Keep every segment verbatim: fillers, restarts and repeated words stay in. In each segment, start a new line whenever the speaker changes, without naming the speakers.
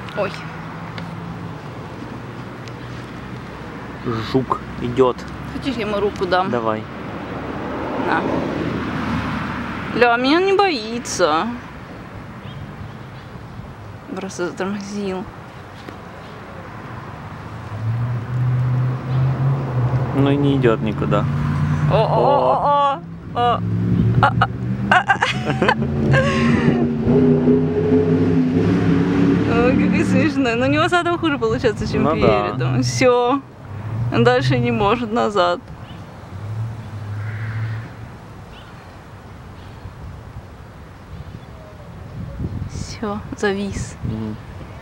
Ой.
Жук идет.
Хочешь, я ему руку дам?
Давай.
На. Ля, меня он не боится. Просто затормозил.
Ну и не идет никуда.
О-о-о-о-о! Ой, какой смешной. Но у него задом хуже получается, чем
Ну
передом.
Да.
Все. Он дальше не может назад. Все, завис.
Mm.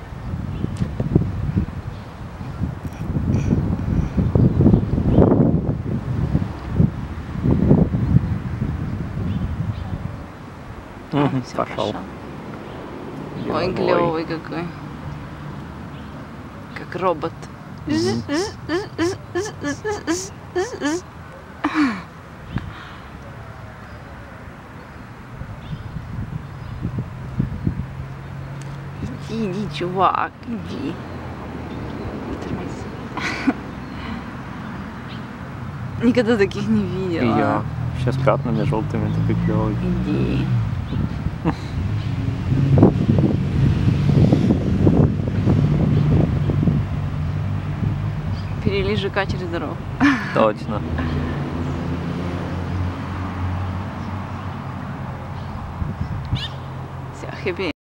А,
Угу,
всё,
пошел.
Ой, клевый какой. Как робот.
Мгм.
Иди, иди, чувак, иди. Не тормози. Никогда таких не
И
видела.
я. Сейчас пятнами желтыми такой клевый.
Иди. Перелезь ЖК через дорогу.
Точно.
Все, хэппи.